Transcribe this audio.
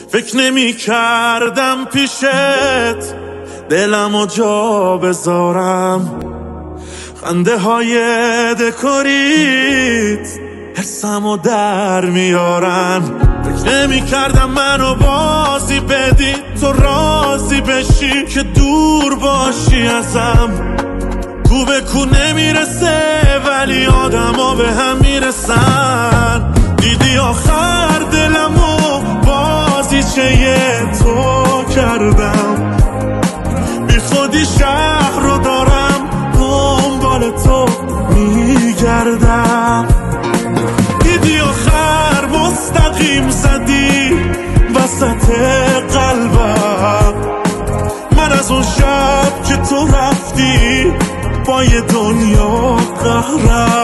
فکر نمی کردم پیشت دلمو جا بذارم، خنده های دکوریت حسمو در میارن. فکر نمی کردم منو بازی بدی، تو راضی بشی که دور باشی ازم. کو به کو نمیرسه ولی آدما به هم میرسن. دیدی آخر دلمو بازیچه تو کردم، بی خودی شهر رو دارم دنبال تو میگردم. دیدی آخر مستقیم زدی وسط قلبم، من از اون شب که تو رفتی با یه دنیا قهرم.